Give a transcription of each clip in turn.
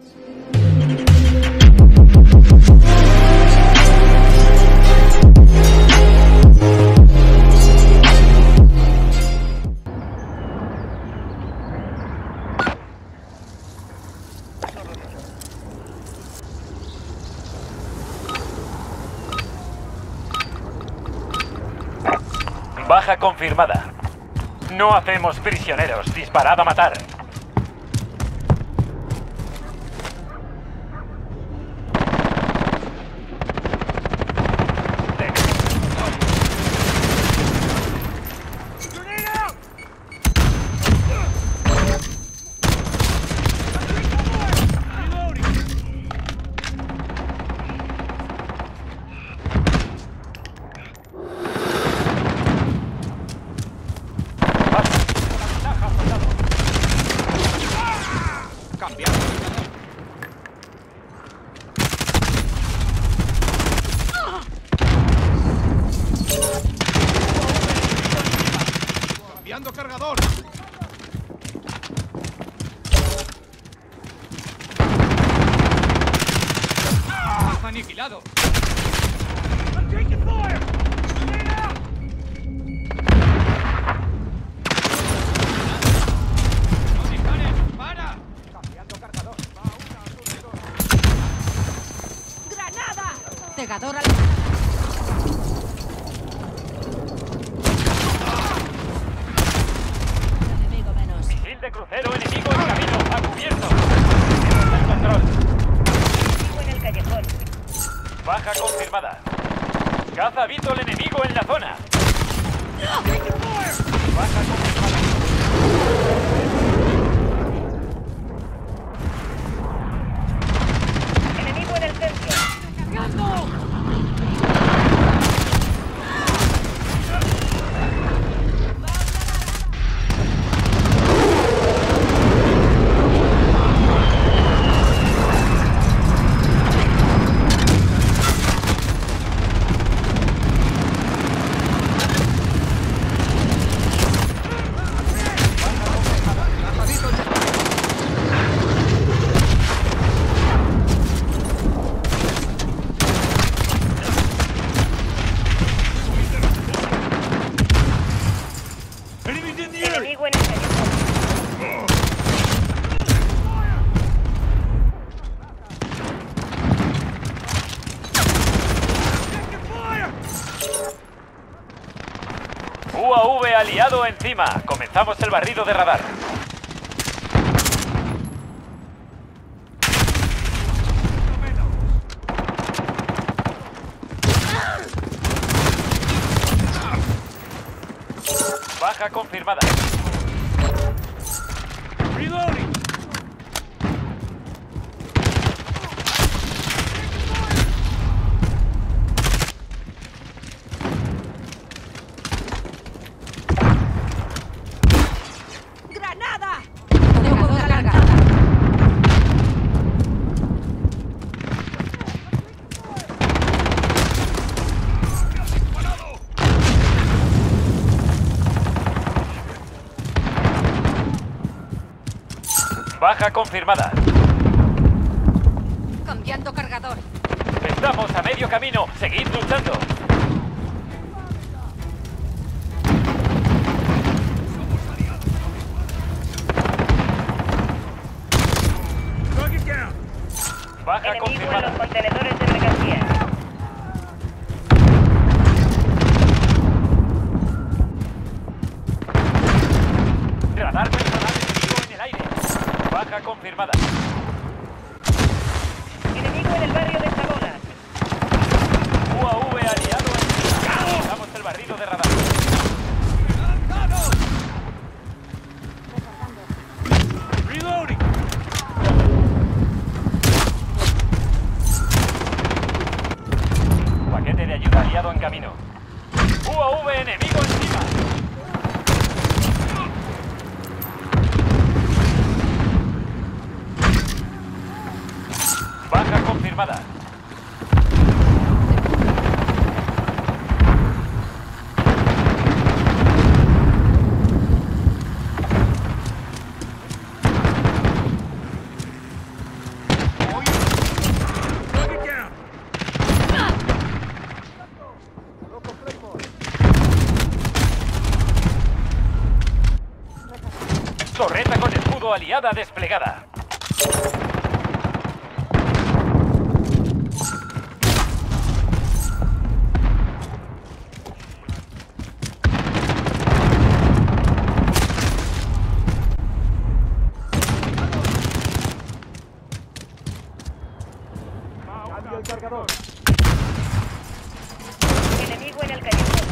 Baja confirmada. No hacemos prisioneros. Disparad a matar. Cargador. Aniquilado. No dispares, para. Cambiando cargador. ¡Granada! Cegador al... De crucero enemigo en camino, a cubierto. El control. Enemigo en el callejón. Baja confirmada. Caza Beetle enemigo en la zona. Baja confirmada. Enemigo en el centro. ¡Cargando! Enemigo en el callejón. UAV aliado encima. Comenzamos el barrido de radar. Baja confirmada. Reloading. ¡Granada! Cegador cargada. Baja confirmada. Cambiando cargador. Estamos a medio camino. Seguid luchando. Baja Enemigo en confirmada. los contenedores de mercancía. Radar personal enemigo en el aire. Baja confirmada. Enemigo en el barrio de Sabona. UAV aliado en... Comenzamos el barrido de radar. Reloading. Paquete de ayuda aliado en camino. UAV enemigo encima. Torreta con escudo aliada desplegada. Cambio el cargador. Enemigo en el callejón.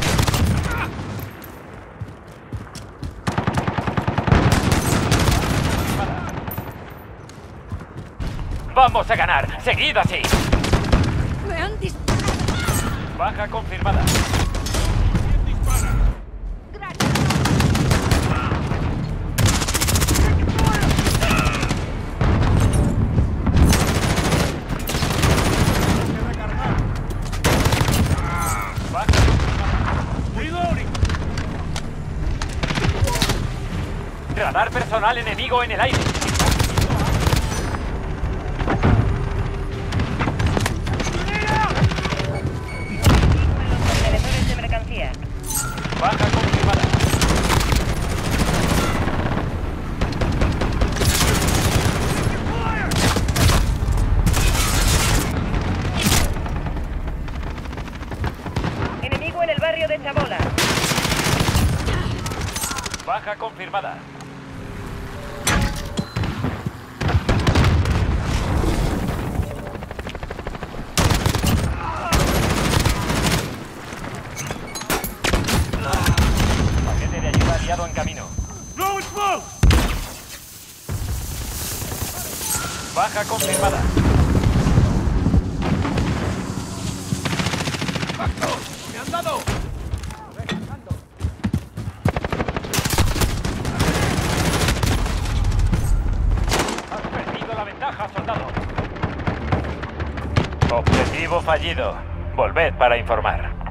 ¡Vamos a ganar! ¡Seguid así! Me han disparado. Baja confirmada. ¡Granada! Baja confirmada. Radar personal enemigo en el aire. Contenedores de mercancía. Baja confirmada. Enemigo en el barrio de Chabola. Baja confirmada. Paquete de ayuda aliado en camino. Baja confirmada. ¡Me han dado! Has perdido la ventaja, soldado. Objetivo fallido. Volved para informar.